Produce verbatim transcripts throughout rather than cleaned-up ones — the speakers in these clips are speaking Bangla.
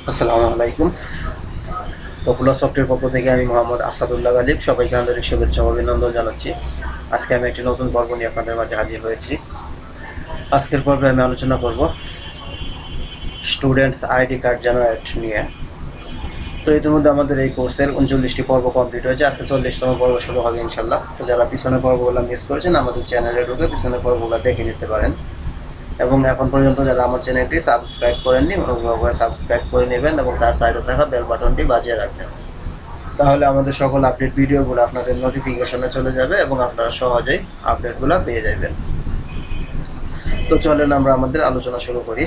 আসসালামু আলাইকুম। পপুলার সফটওয়্যার পক্ষ থেকে আমি মোহাম্মদ আসাদুল্লাহ গালিব সবাইকে আন্তরিক শুভেচ্ছা ও অভিনন্দন জানাচ্ছি। আজকে আমি একটি নতুন পর্ব নিয়ে আপনাদের মাঝে হাজির হয়েছি। আজকের পর্বে আমি আলোচনা করব স্টুডেন্টস আইডি কার্ড জেনারেট নিয়ে। তো ইতিমধ্যে আমাদের এই কোর্সের উনচল্লিশটি পর্ব কমপ্লিট হয়েছে, আজকে চল্লিশতম পর্ব শুরু হবে ইনশাল্লাহ। তো যারা পিছনের পর্বগুলো মিস করেছেন আমাদের চ্যানেলে ঢুকে পিছনের পর্বগুলো দেখে নিতে পারেন, এবং এখন পর্যন্ত যারা আমার চ্যানেলটি সাবস্ক্রাইব করেননি অনুগ্রহ করে সাবস্ক্রাইব করে নেবেন এবং তার সাইডে থাকা বেল বাটনটি বাজিয়ে রাখবেন। তাহলে আমাদের সকল আপডেট ভিডিওগুলো আপনাদের নোটিফিকেশনে চলে যাবে এবং আপনারা সহজেই আপডেটগুলো পেয়ে যাবেন। তো চলেন আমরা আমাদের আলোচনা শুরু করি।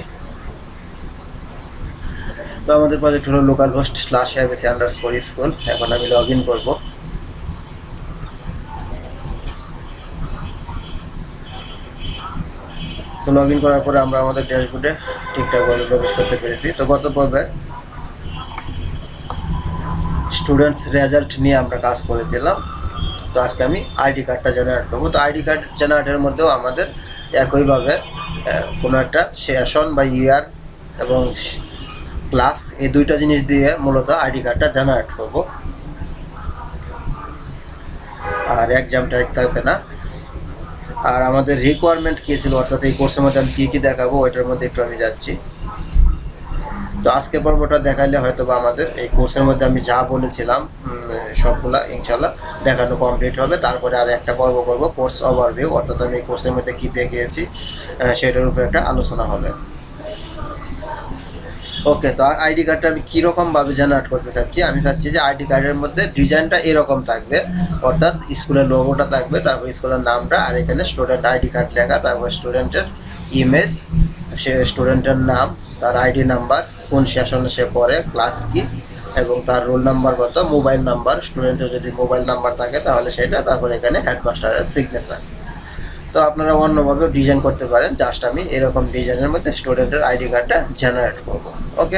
তো আমাদের প্রজেক্ট হলো local host slash ABC underscore school. এখন আমি লগ ইন করবো। তো লগ ইন করার পরে আমরা আমাদের ড্যাশবোর্ডে ঠিকঠাকভাবে প্রবেশ করতে পেরেছি। তো গত পর্বে স্টুডেন্টস রেজাল্ট নিয়ে আমরা কাজ করেছিলাম। তো আজকে আমি আইডি কার্ডটা জেনারেট করবো। তো আইডি কার্ড জেনারেটের মধ্যেও আমাদের একইভাবে কোনো একটা সেশন বা ইয়ার এবং ক্লাস এই দুইটা জিনিস দিয়ে মূলত আইডি কার্ডটা জেনারেট করব। আর এক্সাম টাইপ থাকবে না। আর আমাদের রিকোয়ারমেন্ট কী ছিল, অর্থাৎ এই কোর্সের মধ্যে আমি কী কী দেখাবো ওইটার মধ্যে একটু আমি যাচ্ছি। তো আজকে পর্বটা দেখাইলে হয়তো বা আমাদের এই কোর্সের মধ্যে আমি যা বলেছিলাম সবগুলা ইনশাল্লাহ দেখানো কমপ্লিট হবে। তারপরে আর একটা পর্ব করবো কোর্স ওভারভিউ, অর্থাৎ আমি এই কোর্সের মধ্যে কী দেখিয়েছি সেটার উপরে একটা আলোচনা হবে। ওকে, তো আইডি কার্ডটা আমি কীরকমভাবে জেনারেট করতে চাচ্ছি, আমি চাচ্ছি যে আইডি কার্ডের মধ্যে ডিজাইনটা এরকম থাকবে, অর্থাৎ স্কুলের লোগোটা থাকবে, তারপর স্কুলের নামটা, আর এখানে স্টুডেন্ট আইডি কার্ড লেখা, তারপর স্টুডেন্টের ইমেজ, সে স্টুডেন্টের নাম, তার আইডি নাম্বার, কোন সেশনে সে পড়ে, ক্লাস কি, এবং তার রোল নাম্বার কত, মোবাইল নাম্বার, স্টুডেন্টের যদি মোবাইল নাম্বার থাকে তাহলে সেটা, তারপর এখানে হেডমাস্টারের সিগনেচার। তো আপনারা অন্যভাবেও ডিজাইন করতে পারেন, জাস্ট আমি এরকম ডিজাইনের মধ্যে স্টুডেন্টের আইডি কার্ডটা জেনারেট করব। ওকে,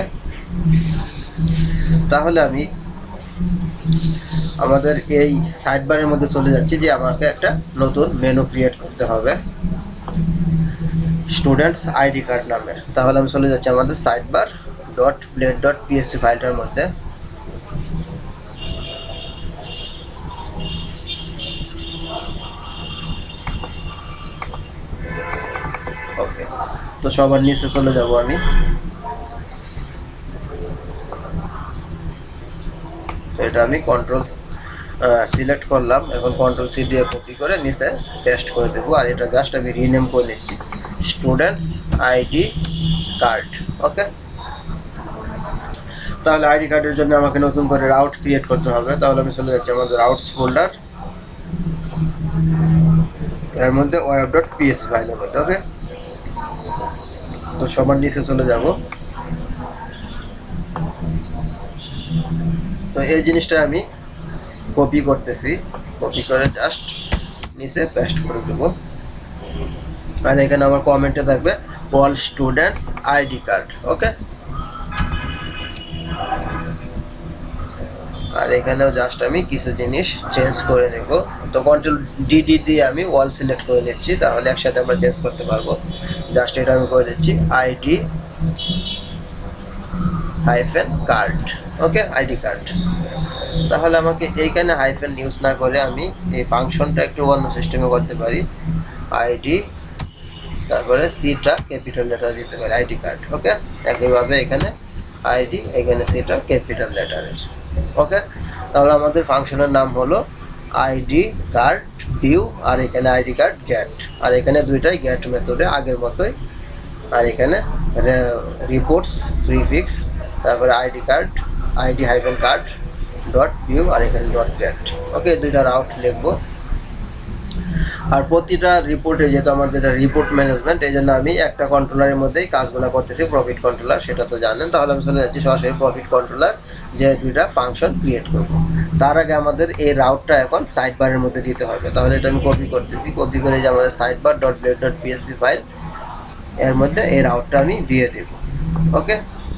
তাহলে আমি আমাদের এই সাইড বারের মধ্যে চলে যাচ্ছি যে আমাকে একটা নতুন মেনু ক্রিয়েট করতে হবে স্টুডেন্টস আইডি কার্ড নামে। তাহলে আমি চলে যাচ্ছি আমাদের sidebar dot blade dot PSP ফাইলটার মধ্যে। ওকে, তো সবার নিচে চলে যাব আমি। তো এটা আমি কন্ট্রোল সিলেক্ট করলাম, এখন কন্ট্রোল সি দিয়ে কপি করে নিচে পেস্ট করে দেবো। আর এটা জাস্ট আমি রিনেম করে নিচ্ছি স্টুডেন্টস আইডি কার্ড। ওকে, তাহলে আইডি কার্ডের জন্য আমাকে নতুন করে রাউট ক্রিয়েট করতে হবে। তাহলে আমি চলে যাচ্ছি আমাদের রাউটস ফোল্ডার, এর মধ্যে ওয়েব ডট পিএসপি ফাইলের মধ্যে। ওকে, তো সবার নিচে চলে যাব। তো এই জিনিসটা আমি কপি করতেছি, কপি করে জাস্ট নিচে পেস্ট করে দেবো। আর এখানে আমার কমেন্টে থাকবে all students ID card. Okay, আর এখানেও জাস্ট আমি কিছু জিনিস চেঞ্জ করে নেব। তো কন্ট্রোল ডিডি দিয়ে আমি ওয়াল সিলেক্ট করে নিচ্ছি, তাহলে একসাথে আমরা চেঞ্জ করতে পারবো। জাস্ট এটা আমি করে দিচ্ছি ID hyphen card. Okay, ID card. তাহলে আমাকে এইখানে হাইফেন ইউজ না করে আমি এই ফাংশনটা একটু অন্য সিস্টেমে করতে পারি। আইডি তারপরে সিটা ক্যাপিটাল লেটার দিতে পারি, আইডি কার্ড। ওকে, একইভাবে এখানে আইডি, এখানে সিটা ক্যাপিটাল লেটারের। ওকে, তাহলে আমাদের ফাংশনের নাম হলো আইডি কার্ড ভিউ, আর এখানে আইডি কার্ড গেট, আর এখানে দুইটাই গেট মেথডে আগের মতোই। আর এখানে রিপোর্টস প্রিফিক্স, তারপরে ID card ID hyphen card dot view, আর এখানে ডট গেট। ওকে, দুইটা রাউট লিখবো। আর প্রতিটা রিপোর্টে যেহেতু আমাদের রিপোর্ট ম্যানেজমেন্ট, এই জন্য আমি একটা কন্ট্রোলারের মধ্যেই কাজগুলো করতেছি, প্রফিট কন্ট্রোলার, সেটা তো জানেন। তাহলে আমি চলে যাচ্ছি সরাসরি প্রফিট কন্ট্রোলার, যে দুইটা ফাংশন ক্রিয়েট করব। তার আগে আমাদের এই রাউটটা এখন সাইড বারের মধ্যে দিতে হবে। তাহলে এটা আমি কপি করতেছি, কপি করে যে আমাদের sidebar dot blade dot PSP file, এর মধ্যে এই রাউটটা আমি দিয়ে দেব। ওকে,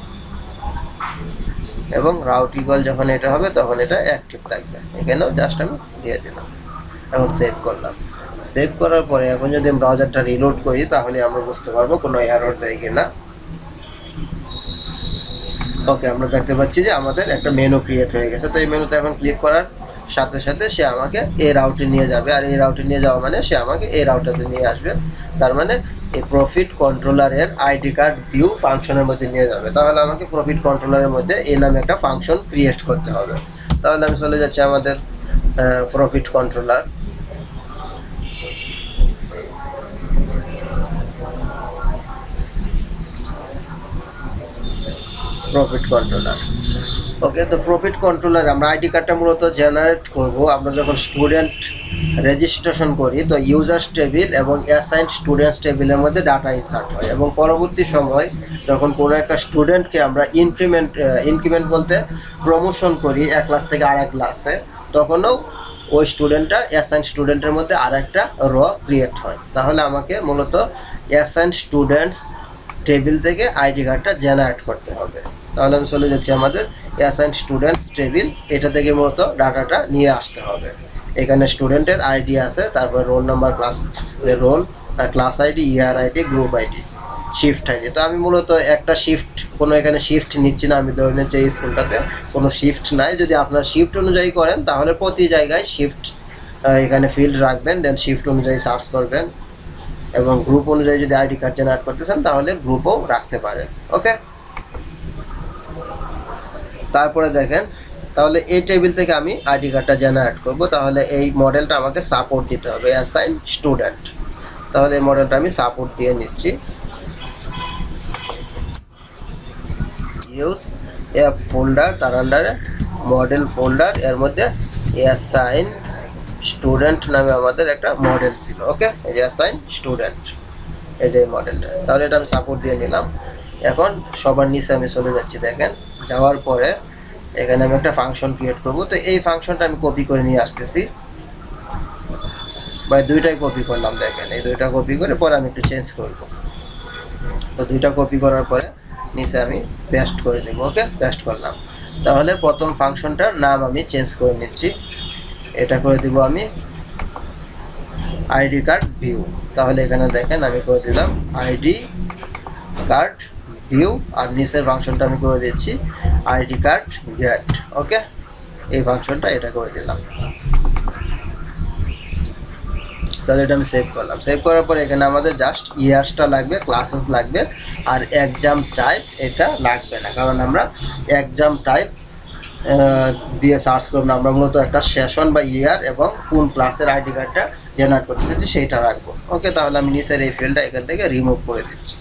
এবং রাউট ইকুয়াল যখন এটা হবে তখন এটা অ্যাক্টিভ থাকবে। এখানেও জাস্ট আমি দিয়ে দিলাম, এখন সেভ করলাম। সেভ করার পরে এখন যদি আমি ব্রাউজারটা রিলোড করি তাহলে আমরা বুঝতে পারবো কোনো এরর দেয় কিনা। ওকে, আমরা দেখতে পাচ্ছি যে আমাদের একটা মেনু ক্রিয়েট হয়ে গেছে। তো এই মেনুতে এখন ক্লিক করার সাথে সাথে সে আমাকে এই রাউটে নিয়ে যাবে, আর এই রাউটে নিয়ে যাওয়া মানে সে আমাকে এই রাউটাতে নিয়ে আসবে। তার মানে এই প্রফিট কন্ট্রোলারের আইডি কার্ড ভিউ ফাংশনের মধ্যে নিয়ে যাবে। তাহলে আমাকে প্রফিট কন্ট্রোলারের মধ্যে এই নামে একটা ফাংশন ক্রিয়েট করতে হবে। তাহলে আমি চলে যাচ্ছি আমাদের profit controller. Profit controller okay, তো প্রফিট কন্ট্রোলার আমরা আইডি কার্ডটা মূলত জেনারেট করব আমরা যখন স্টুডেন্ট রেজিস্ট্রেশন করি। তো ইউজার্স টেবিল এবং অ্যাসাইন্ড স্টুডেন্টস টেবিলের মধ্যে ডাটা ইনসার্ট হয়, এবং পরবর্তী সময় যখন কোনো একটা স্টুডেন্টকে আমরা ইনক্রিমেন্ট ইনক্রিমেন্ট বলতে প্রমোশন করি এক ক্লাস থেকে আর এক ক্লাসে, তখনও ওই স্টুডেন্টটা অ্যাসাইন্ড স্টুডেন্টের মধ্যে আর একটা র ক্রিয়েট হয়। তাহলে আমাকে মূলত অ্যাসাইন্ড স্টুডেন্টস টেবিল থেকে আইডি কার্ডটা জেনারেট করতে হবে। তাহলে আমি চলে যাচ্ছি আমাদের অ্যাসাইন্ড স্টুডেন্টস টেবিল, এটা থেকে মূলত ডাটাটা নিয়ে আসতে হবে। এখানে স্টুডেন্টের আইডি আছে, তারপর roll number, class roll, class ID, year ID, group ID, shift ID. তো আমি মূলত একটা শিফট কোনো এখানে শিফট নিচ্ছি না, আমি ধরে নিচ্ছি এই স্কুলটাতে কোনো শিফট নাই। যদি আপনার শিফট অনুযায়ী করেন তাহলে প্রতি জায়গায় শিফট এখানে ফিল্ড রাখবেন, দেন শিফট অনুযায়ী সার্চ করবেন, এবং গ্রুপ অনুযায়ী যদি আইডি কার্ড জেনারেট করতে চান তাহলে গ্রুপও রাখতে পারেন। ওকে, তারপরে দেখেন, তাহলে এই টেবিল থেকে আমি আইডি কার্ডটা জেনারেট করব। তাহলে এই মডেলটা আমাকে সাপোর্ট দিতে হবে, অ্যাসাইন স্টুডেন্ট। তাহলে এই মডেলটা আমি সাপোর্ট দিয়ে নিচ্ছি। ইউজ এফ ফোল্ডার, তার আন্ডারে মডেল ফোল্ডার, এর মধ্যে অ্যাসাইন স্টুডেন্ট নামে আমাদের একটা মডেল ছিল। ওকে, এই যে অ্যাসাইন স্টুডেন্ট, এই যে মডেলটা। তাহলে এটা আমি সাপোর্ট দিয়ে নিলাম। এখন সবার নিচে আমি চলে যাচ্ছি। দেখেন, যাওয়ার পরে এখানে আমি একটা ফাংশন ক্রিয়েট করব। তো এই ফাংশনটা আমি কপি করে নিয়ে আসতেছি, বা দুইটাই কপি করলাম। দেখেন, এই দুইটা কপি করে পরে আমি একটু চেঞ্জ করব। তো দুইটা কপি করার পরে নিচে আমি পেস্ট করে দেবো। ওকে, পেস্ট করলাম। তাহলে প্রথম ফাংশনটার নাম আমি চেঞ্জ করে নিচ্ছি, এটা করে দিব আমি আইডি কার্ড ভিউ। তাহলে এখানে দেখেন আমি করে দিলাম আইডি কার্ড ভিউ, আর নিচের ফাংশনটা আমি করে দিচ্ছি আইডি কার্ড গেট। ওকে, এই ফাংশনটা এটা করে দিলাম। তাহলে এটা আমি সেভ করলাম। সেভ করার পরে এখানে আমাদের জাস্ট ইয়ার্সটা লাগবে, ক্লাসেস লাগবে, আর এক্সাম টাইপ এটা লাগবে না, কারণ আমরা এক্সাম টাইপ দিয়ে সার্চ করব না। আমরা মূলত একটা সেশন বা ইয়ার এবং কোন ক্লাসের আইডি কার্ডটা জেনারেট করতেছে যে সেইটা রাখবো। ওকে, তাহলে আমি নিচের এই ফিল্ডটা এখান থেকে রিমুভ করে দিচ্ছি।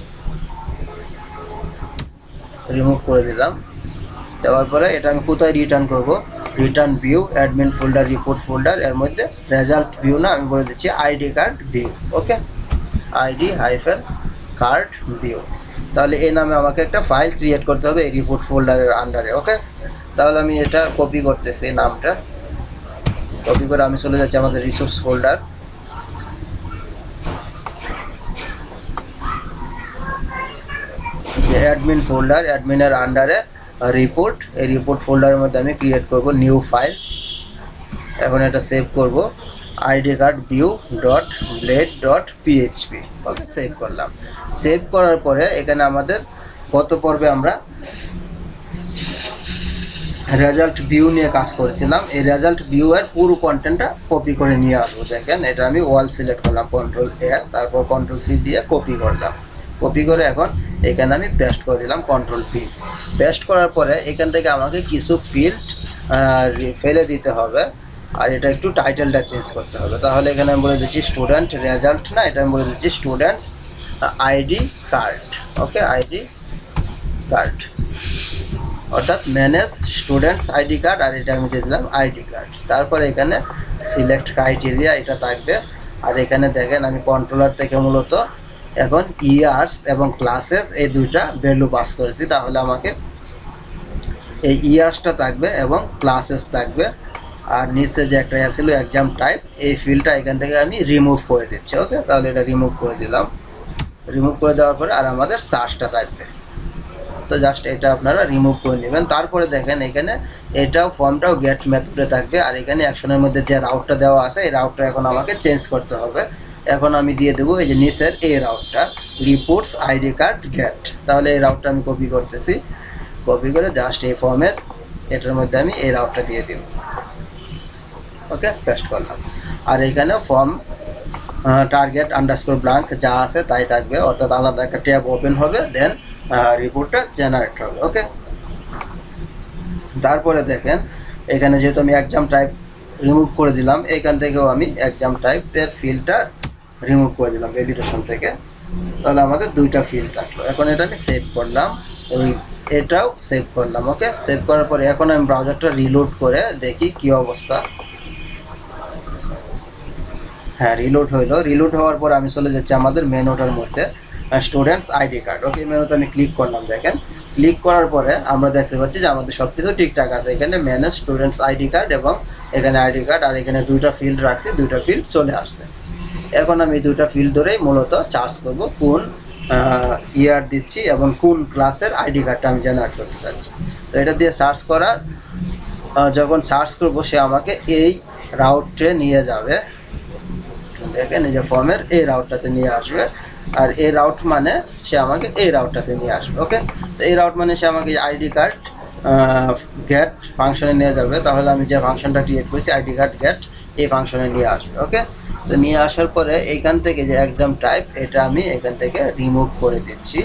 রিমুভ করে দিলাম। দেওয়ার পরে এটা আমি কোথায় রিটার্ন করব, return view, admin folder, report folder, এর মধ্যে রেজাল্ট ভিউ না, আমি বলে দিচ্ছি ID card view. Okay, ID hyphen card view. তাহলে এই নামে আমাকে একটা ফাইল ক্রিয়েট করতে হবে এই রিপোর্ট ফোল্ডারের আন্ডারে। ওকে, তাহলে আমি এটা কপি করতেছি, নামটা কপি করে আমি চলে যাচ্ছি আমাদের রিসোর্স ফোল্ডার। অ্যাডমিন ফোল্ডার, অ্যাডমিনের আন্ডারে রিপোর্ট, এই রিপোর্ট ফোল্ডারের মধ্যে আমি ক্রিয়েট করব নিউ ফাইল। এখন এটা সেভ করব, ID card view dot blade dot PHP. Okay, save করলাম। সেভ করার পরে এখানে আমাদের গত পর্বে আমরা রেজাল্ট ভিউ নিয়ে কাজ করেছিলাম, এই রেজাল্ট ভিউ এর পুরো কন্টেন্টটা কপি করে নিয়ে আসবো। দেখেন, এটা আমি ওয়াল সিলেক্ট করলাম, কন্ট্রোল এ, তারপর কন্ট্রোল সি দিয়ে কপি করলাম। কপি করে এখন এখানে আমি পেস্ট করে দিলাম, কন্ট্রোল পি। পেস্ট করার পরে এখান থেকে আমাকে কিছু ফিল্ড ফেলে দিতে হবে, আর এটা একটু টাইটেলটা চেঞ্জ করতে হবে। তাহলে এখানে আমি বলে দিচ্ছি স্টুডেন্ট রেজাল্ট না, এটা আমি বলে দিচ্ছি students ID card. Okay, ID card, অর্থাৎ ম্যানেজ স্টুডেন্টস আইডি কার্ড, আর এটা আমি দিয়ে দিলাম আইডি কার্ড। তারপরে এখানে সিলেক্ট ক্রাইটেরিয়া এটা থাকবে, আর এখানে দেখেন আমি কন্ট্রোলার থেকে মূলত এখন ইয়ার্স এবং ক্লাসেস এই দুইটা ভ্যালু পাস করেছি। তাহলে আমাকে এই ইয়ার্সটা থাকবে এবং ক্লাসেস থাকবে, আর নিচে যে একটা ছিল এক্সাম টাইপ, এই ফিল্ডটা এখান থেকে আমি রিমুভ করে দিচ্ছি। ওকে, তাহলে এটা রিমুভ করে দিলাম। রিমুভ করে দেওয়ার পরে আর আমাদের সার্চটা থাকবে। তো জাস্ট এটা আপনারা রিমুভ করে নেবেন। তারপরে দেখেন এখানে এটাও ফর্মটাও গেট মেথডে থাকবে, আর এখানে অ্যাকশনের মধ্যে যে রাউটটা দেওয়া আছে এই রাউটটা এখন আমাকে চেঞ্জ করতে হবে। এখন আমি দিয়ে দেবো এই যে নিচের এই রাউটটা, রিপোর্টস আইডি কার্ড গেট। তাহলে এই রাউটটা আমি কপি করতেছি, কপি করে জাস্ট এই ফর্মের এটার মধ্যে আমি এই রাউটটা দিয়ে দিব। ওকে, পেস্ট করলাম। আর এখানে ফর্ম টার্গেট আন্ডারস্কোর ব্ল্যাঙ্ক যা আছে তাই থাকবে, অর্থাৎ আলাদা একটা ট্যাব ওপেন হবে, দেন রিপোর্টটা জেনারেট হবে। ওকে, তারপরে দেখেন এখানে যেহেতু আমি এক্সাম টাইপ রিমুভ করে দিলাম, এখান থেকেও আমি এক্সাম টাইপের ফিল্ডটা রিমুভ করে দিলাম ভ্যালিডেশন থেকে, তাহলে আমাদের দুইটা ফিল্ড থাকলো। এখন এটা আমি সেভ করলাম, এই এটাও সেভ করলাম। ওকে, সেভ করার পরে এখন আমি ব্রাউজারটা রিলোড করে দেখি কি অবস্থা। হ্যাঁ, রিলোড হইলো। রিলোড হওয়ার পর আমি চলে যাচ্ছি আমাদের মেনুটার মধ্যে, স্টুডেন্টস আইডি কার্ড। ওকে, মেনুতে আমি ক্লিক করলাম। দেখেন ক্লিক করার পরে আমরা দেখতে পাচ্ছি যে আমাদের সব কিছু ঠিকঠাক আছে। এখানে ম্যানেজ স্টুডেন্টস আইডি কার্ড এবং এখানে আইডি কার্ড, আর এখানে দুইটা ফিল্ড রাখছি, দুইটা ফিল্ড চলে আসছে। এখন আমি দুইটা ফিল্ড ধরেই মূলত চার্জ করব কোন ইয়ার দিচ্ছি এবং কোন ক্লাসের আইডি কার্ডটা আমি জেনারেট করতে চাচ্ছি। তো এটা দিয়ে সার্চ করার যখন সার্চ করব সে আমাকে এই রাউটে নিয়ে যাবে। দেখেন এই যে ফর্মের এই রাউটটাতে নিয়ে আসবে, আর এই রাউট মানে সে আমাকে এই রাউটটাতে নিয়ে আসবে। ওকে, তো এই রাউট মানে সে আমাকে আইডি কার্ড গেট ফাংশনে নিয়ে যাবে। তাহলে আমি যে ফাংশনটা ক্রিয়েট করেছি আইডি কার্ড গেট, এই ফাংশনে নিয়ে আসবে। ওকে, তো নিয়ে আসার পরে এইখান থেকে যে এক্সাম টাইপ এটা আমি এখান থেকে রিমুভ করে দিচ্ছি।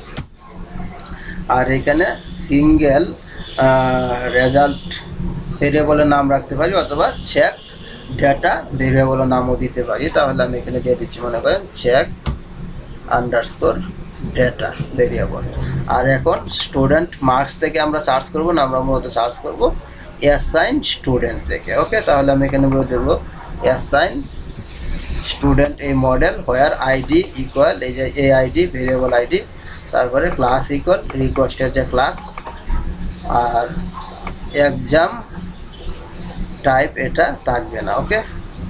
আর এখানে সিঙ্গেল রেজাল্ট ভেরিয়েবলের নাম রাখতে পারি, অথবা চেক ডেটা ভেরিয়েবলের নামও দিতে পারি। তাহলে আমি এখানে দিয়ে দিচ্ছি মনে করেন চেক আন্ডারস্কোর ডেটা ভেরিয়েবল। আর এখন স্টুডেন্ট মার্কস থেকে আমরা সার্চ করব না, আমরা মূলত সার্চ করব অ্যাসাইন স্টুডেন্ট থেকে। ওকে, তাহলে আমি এখানে বলে দেবো অ্যাসাইন স্টুডেন্ট এই মডেল হোয়ার আইডি ইকুয়াল এই যে এ আইডি ভেরিয়েবল আইডি, তারপরে ক্লাস ইকুয়াল রিকোয়েস্টের যে ক্লাস, আর এক্সাম টাইপ এটা থাকবে না। ওকে,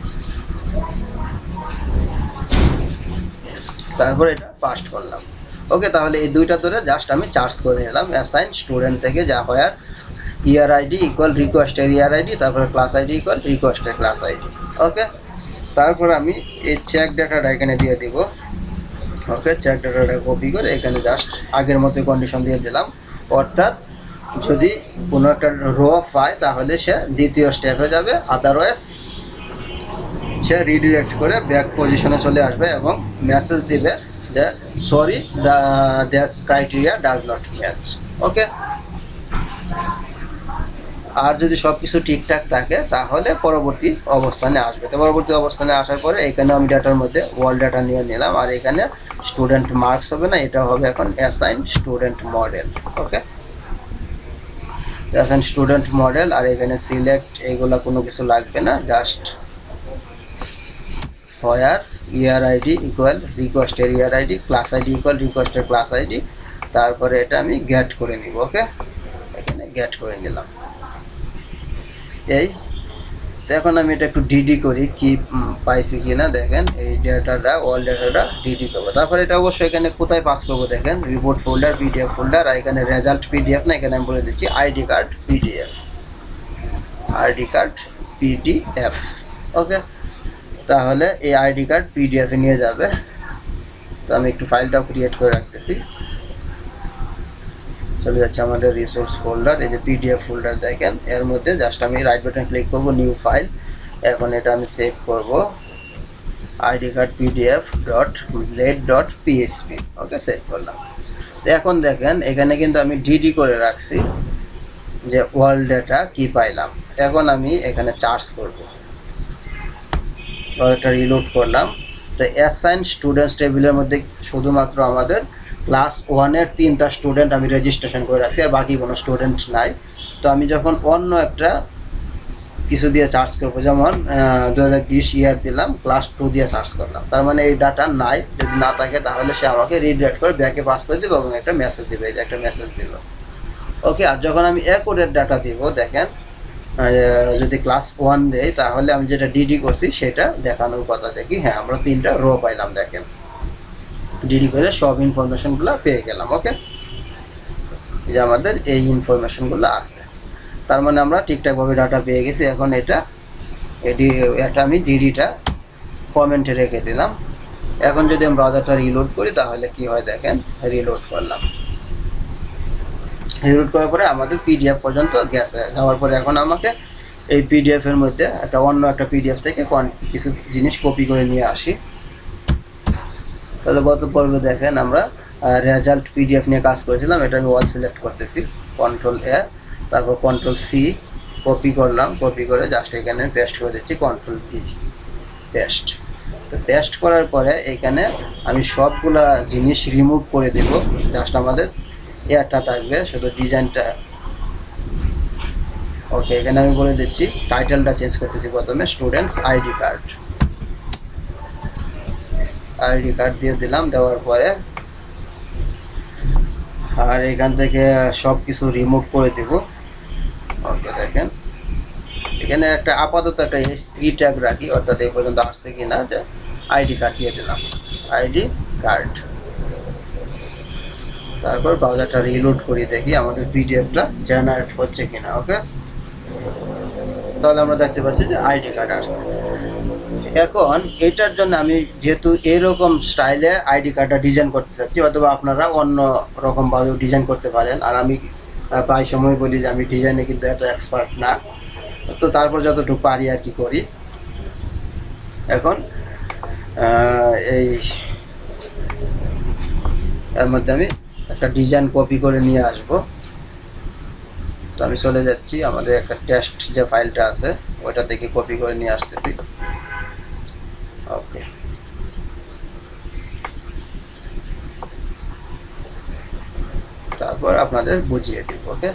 তারপরে এটা পাস্ট করলাম। ওকে, তাহলে এই দুইটা ধরে জাস্ট আমি চার্জ করে নিলাম অ্যাসাইন স্টুডেন্ট থেকে, যা হয় ইয়ার আইডি ইকুয়াল রিকোয়েস্টের ইয়ার আইডি, তারপরে ক্লাস আইডি ইকুয়াল রিকোয়েস্টের ক্লাস আইডি। ওকে, তারপর আমি এই চেক ডাটাটা এখানে দিয়ে দিব। ওকে, চেক ডাটাটা কপি করে এখানে জাস্ট আগের মতো কন্ডিশন দিয়ে দিলাম, অর্থাৎ যদি কোনো একটা রো পায় তাহলে সে দ্বিতীয় স্টেপে যাবে, আদারওয়াইজ সে রিডিরেক্ট করে ব্যাক পজিশনে চলে আসবে এবং মেসেজ দিবে যে sorry the that's criteria does not match. Okay, আর যদি সব কিছু ঠিকঠাক থাকে তাহলে পরবর্তী অবস্থানে আসবে। তো পরবর্তী অবস্থানে আসার পরে এখানে আমি ডাটার মধ্যে ওয়াল ডাটা নিয়ে নিলাম, আর এখানে স্টুডেন্ট মার্কস হবে না, এটা হবে এখন assign student model. Okay, assign student model, আর এখানে সিলেক্ট এইগুলো কোনো কিছু লাগবে না, just where year ID equal রিকোয়েস্টের year ID, class ID equal রিকোয়েস্টের ক্লাস আইডি, তারপরে এটা আমি গেট করে নিব। ওকে, এখানে গেট করে নিলাম। এই তো এখন আমি এটা একটু ডিডি করি কি পাইছি কি না। দেখেন এই ডেটাটা অল ডেটাটা ডিডি করবো। তারপরে এটা অবশ্যই এখানে কোথায় পাস করবো, দেখেন রিপোর্ট ফোল্ডার পিডিএফ ফোল্ডার, আর এখানে রেজাল্ট পিডিএফ না, এখানে আমি বলে দিচ্ছি ID card PDF, ID card PDF. Okay, তাহলে এই আইডি কার্ড পিডিএফে নিয়ে যাবে। তো আমি একটু ফাইলটাও ক্রিয়েট করে রাখতেছি, চলে যাচ্ছে আমাদের রিসোর্স ফোল্ডার, এই যে পিডিএফ ফোল্ডার দেখেন, এর মধ্যে জাস্ট আমি রাইট বাটন ক্লিক করব, নিউ ফাইল। এখন এটা আমি সেভ করব ID card PDF dot blade dot PSP. Okay, save করলাম। তো এখন দেখেন এখানে কিন্তু আমি ডিডি করে রাখছি যে ওয়াল ডেটা কি পাইলাম। এখন আমি এখানে চার্জ করব, এটা রিলোড করলাম। তো অ্যাসাইন স্টুডেন্টস টেবিলের মধ্যে শুধুমাত্র আমাদের ক্লাস ওয়ানের তিনটা স্টুডেন্ট আমি রেজিস্ট্রেশন করে রাখছি, আর বাকি কোনো স্টুডেন্ট নাই। তো আমি যখন অন্য একটা কিছু দিয়ে চার্জ করবো, যেমন দু হাজার বিশ ইয়ার দিলাম, ক্লাস টু দিয়ে সার্চ করলাম, তার মানে এই ডাটা নাই। যদি না থাকে তাহলে সে আমাকে রিডাইরেক্ট করে ব্যাকে পাস করে দেবে এবং একটা মেসেজ দেবে, এই যে একটা মেসেজ দিল। ওকে, আর যখন আমি এ কোডের ডাটা দিব, দেখেন যদি ক্লাস ওয়ান দেয় তাহলে আমি যেটা ডিডি করছি সেটা দেখানোর কথা। দেখি, হ্যাঁ আমরা তিনটা রো পাইলাম, দেখেন ডিডি করে সব ইনফরমেশনগুলো পেয়ে গেলাম। ওকে, যে আমাদের এই ইনফরমেশনগুলো আছে, তার মানে আমরা ঠিকঠাকভাবে ডাটা পেয়ে গেছি। এখন এটা এডি এটা আমি ডিডিটা কমেন্টে রেখে দিলাম। এখন যদি আমি ব্রাউজারটা রিলোড করি তাহলে কি হয়, দেখেন রিলোড করলাম, রিলোড করার পরে আমাদের পিডিএফ পর্যন্ত গেছে, যাওয়ার পরে এখন আমাকে এই পিডিএফ এর মধ্যে একটা অন্য একটা পিডিএফ থেকে কিছু জিনিস কপি করে নিয়ে আসি। তাহলে গত পর্বে দেখেন আমরা রেজাল্ট পিডিএফ নিয়ে কাজ করেছিলাম, এটা আমি অল সিলেক্ট করতেছি, কন্ট্রোল এ, তারপর কন্ট্রোল সি, কপি করলাম, কপি করে জাস্ট এখানে পেস্ট করে দিচ্ছি, কন্ট্রোল ভি, পেস্ট। তো পেস্ট করার পরে এখানে আমি সবগুলা জিনিস রিমুভ করে দেব, জাস্ট আমাদের একটা থাকবে শুধু ডিজাইনটা। ওকে, এখানে আমি বলে দিচ্ছি টাইটেলটা চেঞ্জ করতেছি, প্রথমে students ID card, ID card দিয়ে দিলাম, দেওয়ার পরে আর এখান থেকে সব কিছু রিমুভ করে দেব। ওকে, দেখেন এখানে একটা আপাতত একটা এস থ্রি ট্যাগ রাখি, অর্থাৎ এই পর্যন্ত আসছে কি না, যে আইডি কার্ড দিয়ে দিলাম, আইডি কার্ড। তারপর ব্রাউজারটা রিলোড করি, দেখি আমাদের পিডিএফটা জেনারেট হচ্ছে কিনা। ওকে, তাহলে আমরা দেখতে পাচ্ছি যে আইডি কার্ড আসছে। এখন এটার জন্য আমি যেহেতু এরকম স্টাইলে আইডি কার্ডটা ডিজাইন করতে চাচ্ছি, অথবা আপনারা অন্য রকমভাবেও ডিজাইন করতে পারেন, আর আমি প্রায় সময় বলি যে আমি ডিজাইনে কিন্তু এত এক্সপার্ট না, তো তারপর যতটুকু পারি আর কি করি। এখন এই এর মধ্যে আমি একটা ডিজাইন কপি করে নিয়ে আসব। তো আমি চলে যাচ্ছি আমাদের একটা টেক্সট যে ফাইলটা আছে ওইটা থেকে কপি করে নিয়ে আসতেছি। ওকে, তারপর আপনাদের বুঝিয়ে দিব। ওকে,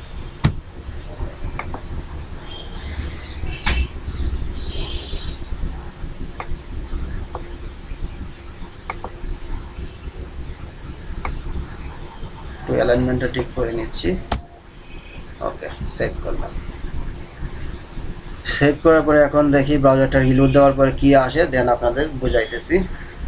একটু অ্যালাইনমেন্টটা ঠিক করে নিচ্ছি। ওকে, সেভ করলাম। সেভ করার পরে এখন দেখি ব্রাউজারটা রিলোড দেওয়ার পরে কি আসে, দেন আপনাদের বুঝাইতেছি।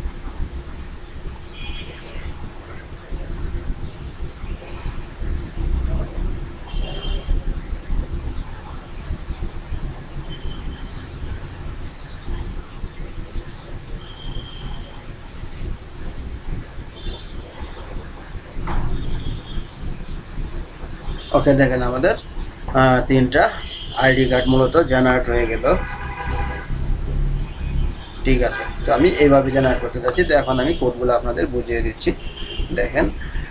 ওকে, দেখেন আমাদের তিনটা আইডি কার্ড মূলত জেনারেট হয়ে গেল। ঠিক আছে, তো আমি এইভাবে জেনারেট করতে চাচ্ছি। তো এখন আমি কোডগুলো আপনাদের বুঝিয়ে দিচ্ছি, দেখেন।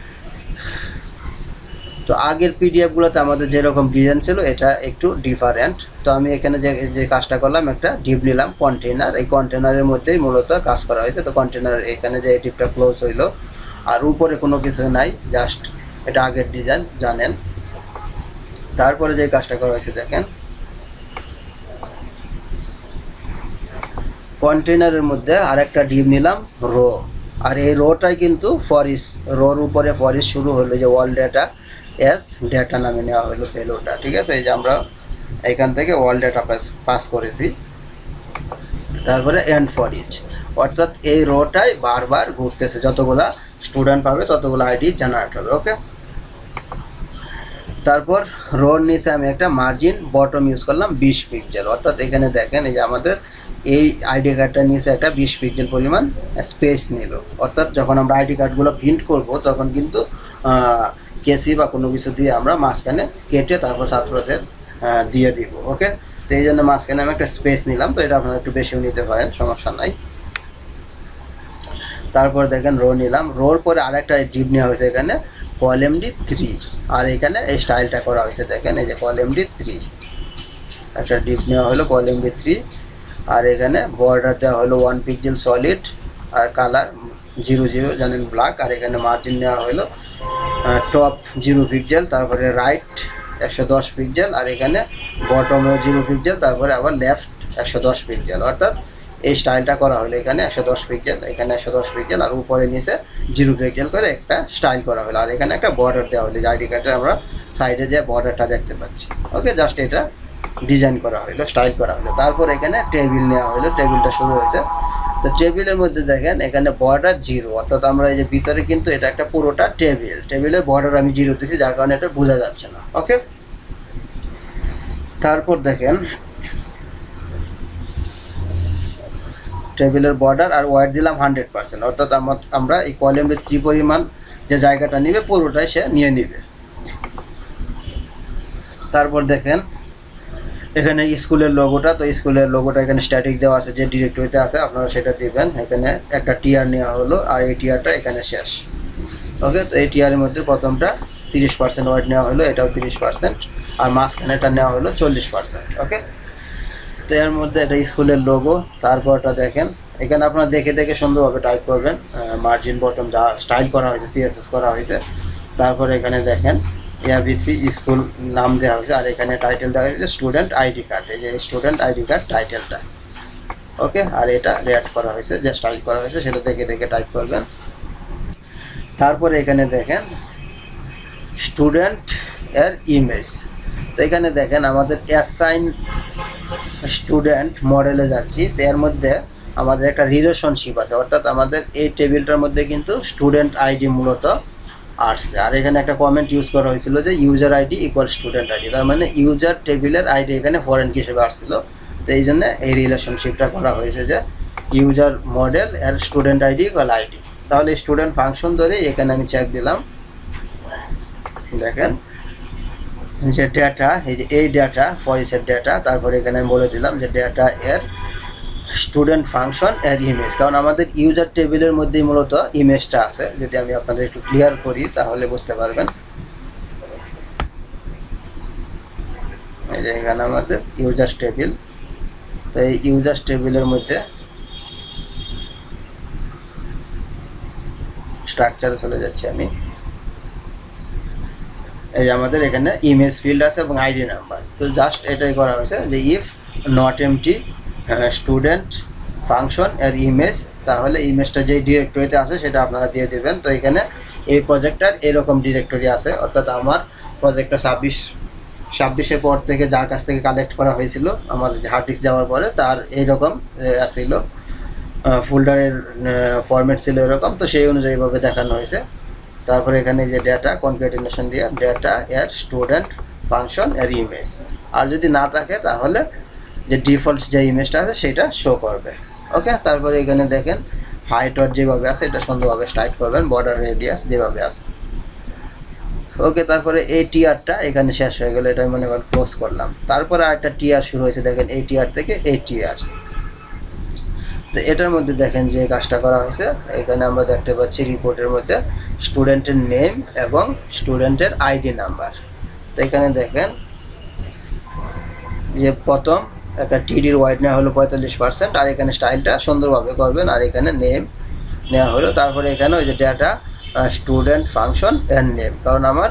তো আগের পিডিএফগুলোতে আমাদের যেরকম ডিজাইন ছিল এটা একটু ডিফারেন্ট। তো আমি এখানে যে যে কাজটা করলাম, একটা ডিপ নিলাম কন্টেনার, এই কন্টেনারের মধ্যেই মূলত কাজ করা হয়েছে। তো কন্টেনার এখানে যে ডিপটা ক্লোজ হইলো, আর উপরে কোনো কিছু নাই, জাস্ট এটা আগের ডিজাইন জানেন। তারপরে যে কাজটা করা হয়েছে দেখেন, কন্টেনারের মধ্যে আরেকটা ডিপ নিলাম রো, আর এই রোটাই কিন্তু ফরিস, রোর উপরে ফরিস শুরু হলো, যে ওয়াল ডেটা এস ডেটা নামে নেওয়া হলো ভ্যালুটা। ঠিক আছে, এই যে আমরা এখান থেকে ওয়াল ডেটা পাস পাস করেছি। তারপরে এন্ড ফর ইচ, অর্থাৎ এই রোটাই বারবার ঘুরতেছে, যতগুলা স্টুডেন্ট পাবে ততগুলো আইডি জেনারেট হবে। ওকে, তারপর রোর নিচে আমি একটা মার্জিন বটম ইউজ করলাম বিশ পিক্সেল, অর্থাৎ এখানে দেখেন এই যে আমাদের এই আইডি কার্ডটার নিচে একটা বিশ পিক্সেল পরিমাণ স্পেস নিল। অর্থাৎ যখন আমরা আইডি কার্ডগুলো প্রিন্ট করব তখন কিন্তু কেসি বা কোনো কিছু দিয়ে আমরা মাঝখানে কেটে তারপর ছাত্রদের দিয়ে দিব। ওকে, তো এই জন্য মাঝখানে আমি একটা স্পেস নিলাম, তো এটা আপনারা একটু বেশিও নিতে পারেন, সমস্যা নাই। তারপর দেখেন রো নিলাম, রোর পরে আরেকটা ডিপ নেওয়া হয়েছে এখানে কলএমডি থ্রি, আর এখানে এই স্টাইলটা করা হয়েছে দেখেন, এই যে কলএমডি থ্রি একটা ডিপ নেওয়া হলো কলএমডি থ্রি, আর এখানে বর্ডার দেওয়া হলো ওয়ান পিক্সেল সলিড, আর কালার জিরো জিরো জানেন ব্ল্যাক, আর এখানে মার্জিন নেওয়া হলো টপ জিরো পিক্সেল, তারপরে রাইট একশো দশ পিক্সেল, আর এখানে বটমেও জিরো পিক্সেল, তারপরে আবার লেফট একশো দশ পিক্সেল। অর্থাৎ এই স্টাইলটা করা হলো এখানে একশো দশ পিক্সেল, এখানে একশো দশ পিক্সেল, আর উপরে নিচে জিরো পিক্সেল করে একটা স্টাইল করা হলো, আর এখানে একটা বর্ডার দেওয়া হলো, যে আইডি কার্ডের আমরা সাইডে যে বর্ডারটা দেখতে পাচ্ছি। ওকে, জাস্ট এটা ডিজাইন করা হলো, স্টাইল করা হলো। তারপর এখানে টেবিল নেওয়া হলো, টেবিলটা শুরু হয়েছে। তো টেবিলের মধ্যে দেখেন এখানে বর্ডার জিরো, অর্থাৎ আমরা এই যে ভিতরে কিন্তু এটা একটা পুরোটা টেবিল, টেবিলের বর্ডার আমি জিরো দিচ্ছি, যার কারণে এটা বোঝা যাচ্ছে না। ওকে, তারপর দেখেন টেবিলের বর্ডার আর ওয়াইড দিলাম হান্ড্রেড পার্সেন্ট, অর্থাৎ আমরা এই কলএমডি থ্রি পরিমাণ যে জায়গাটা নিবে পুরোটাই সে নিয়ে নিবে। তারপর দেখেন এখানে স্কুলের লোগোটা, তো স্কুলের লোগোটা এখানে স্ট্যাটিক দেওয়া আছে, যে ডিরেক্টরিতে আছে আপনারা সেটা দিবেন। এখানে একটা টিআর নেওয়া হলো আর এই টিআরটা এখানে শেষ। ওকে, তো এই টিআরের মধ্যে প্রথমটা তিরিশ পার্সেন্ট ওয়াইড নেওয়া হলো, এটাও তিরিশ পার্সেন্ট, আর মাঝখানেটা নেওয়া হলো চল্লিশ পার্সেন্ট। ওকে, তো এর মধ্যে এটা স্কুলের লোগো। তারপরটা দেখেন এখানে আপনারা দেখে দেখে সুন্দরভাবে টাইপ করবেন, মার্জিন বটম যা স্টাইল করা হয়েছে, সিএসএস করা হয়েছে। তারপরে এখানে দেখেন এবিসি স্কুল নাম দেওয়া হয়েছে, আর এখানে টাইটেল দেওয়া হয়েছে স্টুডেন্ট আইডি কার্ড, এই যে স্টুডেন্ট আইডি কার্ড টাইটেলটা। ওকে, আর এটা রেড করা হয়েছে, যে স্টাইল করা হয়েছে সেটা দেখে দেখে টাইপ করবেন। তারপরে এখানে দেখেন স্টুডেন্ট এর ইমেজ, তো এখানে দেখেন আমাদের অ্যাসাইন স্টুডেন্ট মডেলে যাচ্ছি, তো এর মধ্যে আমাদের একটা রিলেশনশিপ আছে, অর্থাৎ আমাদের এই টেবিলটার মধ্যে কিন্তু স্টুডেন্ট আইডি মূলত আসছে। আর এখানে একটা কমেন্ট ইউজ করা হয়েছিল যে user ID equal student ID, তার মানে ইউজার টেবিলের আইডি এখানে ফরেন কি হিসেবে আসছিল। তো এই জন্য এই রিলেশনশিপটা করা হয়েছে যে ইউজার মডেল আর স্টুডেন্ট আইডি ইকুয়াল আইডি। তাহলে স্টুডেন্ট ফাংশন ধরে এখানে আমি চেক দিলাম, দেখেন যে ডেটা, এই যে এই ডেটা ফর ইসের ডেটা, তারপরে এখানে আমি বলে দিলাম যে ডেটা এর স্টুডেন্ট ফাংশন এর ইমেজ, কারণ আমাদের ইউজার টেবিলের মধ্যেই মূলত ইমেজটা আছে। যদি আমি আপনাদের একটু ক্লিয়ার করি তাহলে বুঝতে পারবেন। এই যে এখানে আমাদের ইউজার টেবিল, তো এই ইউজার টেবিলের মধ্যে স্ট্রাকচারে চলে যাচ্ছি আমি। এই যে আমাদের এখানে ইমেজ ফিল্ড আছে এবং আইডি নাম্বার, তো জাস্ট এটাই করা হয়েছে যে if not empty student function এর ইমেজ, তাহলে ইমেজটা যেই ডিরেক্টরিতে আছে সেটা আপনারা দিয়ে দেবেন। তো এখানে এই প্রজেক্টটার এরকম ডিরেক্টরি আছে, অর্থাৎ আমার প্রজেক্টটা ছাব্বিশ ছাব্বিশের পর থেকে যার কাছ থেকে কালেক্ট করা হয়েছিল আমার হার্ড ডিস্ক যাওয়ার পরে, তার এইরকম আসছিল ফোল্ডারের ফরম্যাট ছিল এরকম, তো সেই অনুযায়ীভাবে দেখানো হয়েছে। তারপরে এখানে যে ডেটা কনক্যাটিনেশন দিয়ে ডেটা এর স্টুডেন্ট ফাংশন এর ইমেজ, আর যদি না থাকে তাহলে যে ডিফল্ট যে ইমেজটা আছে সেটা শো করবে। ওকে, তারপরে এখানে দেখেন হাইট ওয়াট যেভাবে আছে এটা সুন্দরভাবে স্টাইল করবেন, বর্ডার রেডিয়াস যেভাবে আছে। ওকে, তারপরে এই টিআরটা এখানে শেষ হয়ে গেল, এটা মনে করেন ক্লোজ করলাম। তারপরে আরেকটা টিআর শুরু হয়েছে, দেখেন এই টিআর থেকে এই টিআর। তো এটার মধ্যে দেখেন যে কাজটা করা হয়েছে, এখানে আমরা দেখতে পাচ্ছি রিপোর্টের মধ্যে স্টুডেন্টের নেম এবং স্টুডেন্টের আইডি নাম্বার। তো এখানে দেখেন যে প্রথম একটা টিডির ওয়াইড নেওয়া হলো পঁয়তাল্লিশ পার্সেন্ট, আর এখানে স্টাইলটা সুন্দরভাবে করবেন, আর এখানে নেম নেওয়া হলো। তারপরে এখানে ওই যে ডেটা স্টুডেন্ট ফাংশন এর নেম, কারণ আমার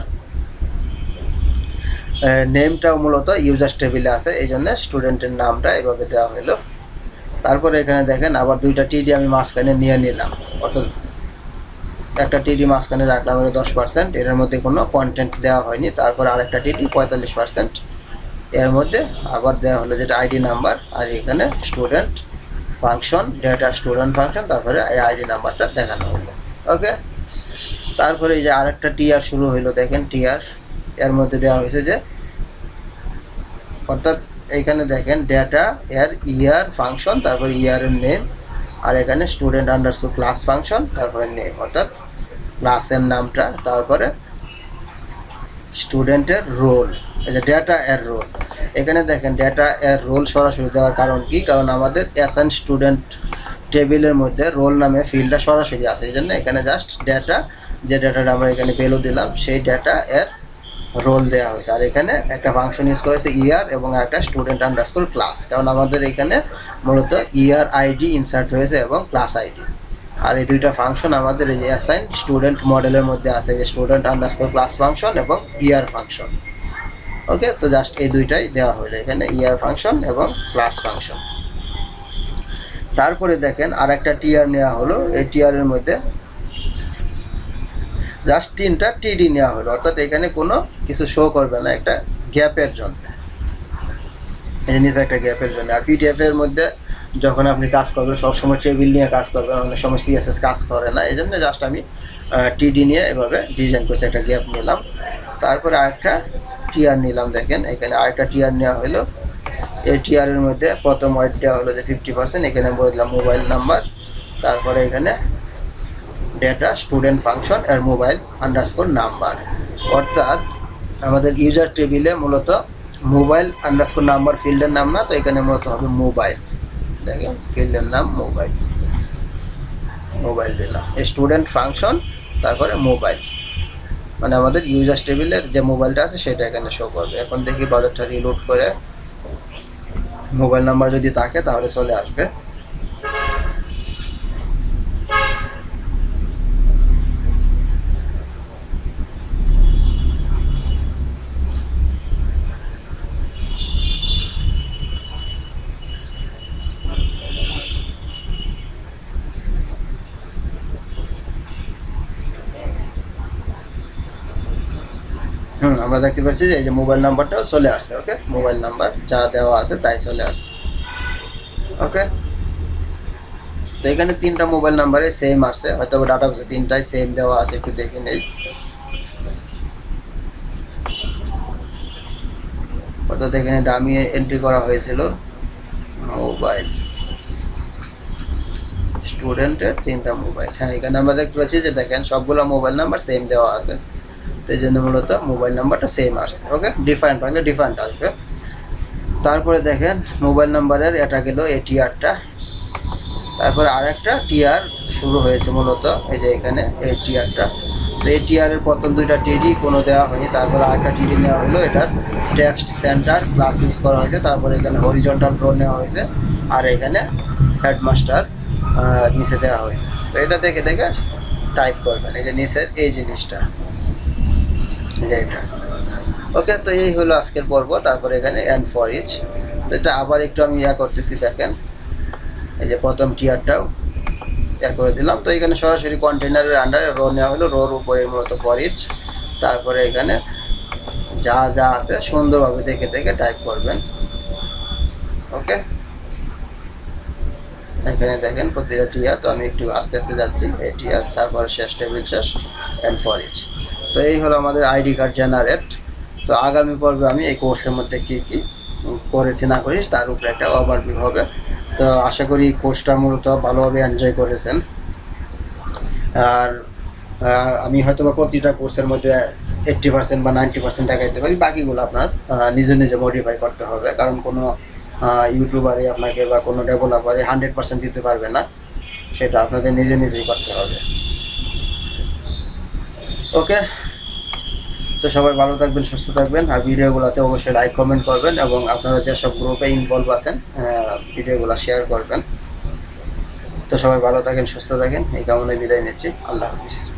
নেমটাও মূলত ইউজার টেবিলে আছে, এই জন্য স্টুডেন্টের নামটা এভাবে দেওয়া হলো। তারপরে এখানে দেখেন আবার দুইটা টিডি আমি মাঝখানে নিয়ে নিলাম, অর্থাৎ একটা টিডি মাঝখানে রাখলাম হলো দশ পার্সেন্ট, এর মধ্যে কোনো কন্টেন্ট দেওয়া হয়নি। তারপর আরেকটা টিডি পঁয়তাল্লিশ পার্সেন্ট, এর মধ্যে আবার দেওয়া হলো যেটা আইডি নাম্বার, আর এখানে student function data student function, তারপরে এই আইডি নাম্বারটা দেখানো হলো। ওকে, তারপরে এই যে আরেকটা টিআর শুরু হইলো, দেখেন টিআর এর মধ্যে দেওয়া হয়েছে যে, অর্থাৎ এখানে দেখেন ডেটা এর ইয়ার ফাংশন, তারপরে ইয়ারের নেম, আর এখানে স্টুডেন্ট আন্ডারস্কোর ক্লাস ফাংশন, তারপরে নেম অর্থাৎ ক্লাসের নামটা, তারপরে স্টুডেন্টের রোল, এই যে ডেটা এর রোল। এখানে দেখেন ডেটা এর রোল সরাসরি দেওয়ার কারণ কি, কারণ আমাদের অ্যাসাইন স্টুডেন্ট টেবিলের মধ্যে রোল নামে ফিল্ডটা সরাসরি আছে, এই জন্য এখানে জাস্ট ডেটা যে ডেটাটা আমরা এখানে ভ্যালু দিলাম সেই ডেটা এর রোল দেওয়া হয়েছে। আর এখানে একটা ফাংশন ইউজ করেছে ইয়ার এবং একটা স্টুডেন্ট আন্ডারস্কোর ক্লাস, কারণ আমাদের এখানে মূলত ইয়ার আইডি ইনসার্ট হয়েছে এবং ক্লাস আইডি। আর এই দুইটা ফাংশন আমাদের এই যে অ্যাসাইন স্টুডেন্ট মডেলের মধ্যে আছে, যে স্টুডেন্ট আন্ডারস্কোর ক্লাস ফাংশন এবং ইয়ার ফাংশন। ওকে, তো জাস্ট এই দুইটাই দেওয়া হলো এখানে, ইয়ার ফাংশন এবং ক্লাস ফাংশন। তারপরে দেখেন আর একটা টিআর নেওয়া হলো, এই টিআরের মধ্যে জাস্ট তিনটা টিডি নেওয়া হলো, অর্থাৎ এখানে কোনো কিছু শো করবে না, একটা গ্যাপের জন্য, এই জিনিস একটা গ্যাপের জন্য। আর পিডিএফ এর মধ্যে যখন আপনি কাজ করবেন সবসময় টেবিল নিয়ে কাজ করবেন, অনেক সময় সিএসএস কাজ করে না, এই জন্য জাস্ট আমি টিডি নিয়ে এভাবে ডিজাইন করছি, একটা গ্যাপ নিলাম। তারপরে আরেকটা টিআর নিলাম, দেখেন এখানে আরেকটা টিআর নেওয়া হলো। এই টিআরের মধ্যে প্রথম ওয়াইড দেওয়া হলো যে ফিফটি পার্সেন্ট, এখানে বলে দিলাম মোবাইল নাম্বার, তারপরে এখানে ডেটা স্টুডেন্ট ফাংশন এর মোবাইল আন্ডারস্কোর নাম্বার, অর্থাৎ আমাদের ইউজার টেবিলে মূলত মোবাইল আন্ডারস্কোর নাম্বার ফিল্ডের নাম না, তো এখানে মূলত হবে মোবাইল। দেখেন ফিল্ডের নাম মোবাইল, মোবাইল দিলাম, স্টুডেন্ট ফাংশন, তারপরে মোবাইল, মানে আমাদের ইউজার টেবিলের যে মোবাইলটা আছে সেটা এখানে শো করবে। এখন দেখি বাজারটা রিলোড করে মোবাইল নাম্বার যদি থাকে তাহলে চলে আসবে। হুম, আমরা দেখতে পাচ্ছি যে এই যে মোবাইল নাম্বারটাও চলে আসছে। ওকে, মোবাইল নাম্বার যা দেওয়া আছে তাই চলে আসছে। ওকে, তো এখানে তিনটা মোবাইল নাম্বারে সেম আসছে, হয়তো ডাটা বেসে তিনটাই সেম দেওয়া আছে, একটু দেখে নেই। অর্থাৎ এখানে ডামি এন্ট্রি করা হয়েছিল মোবাইল, স্টুডেন্টের তিনটা মোবাইল। হ্যাঁ, এখানে আমরা দেখতে পাচ্ছি যে দেখেন সবগুলো মোবাইল নাম্বার সেম দেওয়া আছে, তো এই জন্য মূলত মোবাইল নাম্বারটা সেম আসছে। ওকে, ডিফারেন্ট থাকলে ডিফারেন্ট আসবে। তারপরে দেখেন মোবাইল নাম্বারের এটা গেল এই টিআরটা, তারপরে আর একটা টিআর শুরু হয়েছে মূলত এই যে এখানে এই টিআরটা। তো এই টিআরের প্রথম দুইটা টিডি কোনো দেওয়া হয়নি, তারপরে আরেকটা টিডি নেওয়া হলো, এটার টেক্সট সেন্টার ক্লাস ইউজ করা হয়েছে, তারপরে এখানে হরিজন্টাল রো নেওয়া হয়েছে, আর এখানে হেডমাস্টার নিচে দেওয়া হয়েছে। তো এটা দেখে দেখে টাইপ করবেন, এই যে নিচের এই জিনিসটা, এই যে এটা। ওকে, তো এই হলো আজকের পর্ব। তারপরে এখানে এন্ড ফর ইচ, তো এটা আবার একটু আমি ইয়া করতেছি, দেখেন এই যে প্রথম টিয়ারটাও ইয়া করে দিলাম। তো এখানে সরাসরি কন্টেনারের আন্ডারে রো নেওয়া হলো, রোর উপরে মূলত ফর ইচ, তারপরে এখানে যা যা আছে সুন্দরভাবে দেখে দেখে টাইপ করবেন। ওকে, এখানে দেখেন প্রতিটা টিয়ার, তো আমি একটু আস্তে আস্তে যাচ্ছি, এই টিয়ার, তারপরে শেষ টেবিল শেষ, এন্ড ফর ইচ। তো এই হলো আমাদের আইডি কার্ড জেনারেট। তো আগামী পর্বে আমি এই কোর্সের মধ্যে কী কী করেছি না করিস তার উপরে একটা ওভারভিউ হবে। তো আশা করি কোর্সটা মূলত ভালোভাবে এনজয় করেছেন। আর আমি হয়তো বা প্রতিটা কোর্সের মধ্যে এইট্টি পার্সেন্ট বা নাইনটি পার্সেন্ট দেখাইতে পারি, বাকিগুলো আপনার নিজে নিজে মডিফাই করতে হবে, কারণ কোনো ইউটিউবারে আপনাকে বা কোনো ডেভেলপারে হান্ড্রেড পার্সেন্ট দিতে পারবে না, সেটা আপনাদের নিজে নিজেই করতে হবে। ওকে, তো সবাই ভালো থাকবেন, সুস্থ থাকবেন, আর ভিডিওগুলোতে অবশ্যই লাইক কমেন্ট করবেন, এবং আপনারা যেসব গ্রুপে ইনভলভ আছেন ভিডিওগুলো শেয়ার করবেন। তো সবাই ভালো থাকেন, সুস্থ থাকেন, এই কামনায় বিদায় নিচ্ছি। আল্লাহ হাফিজ।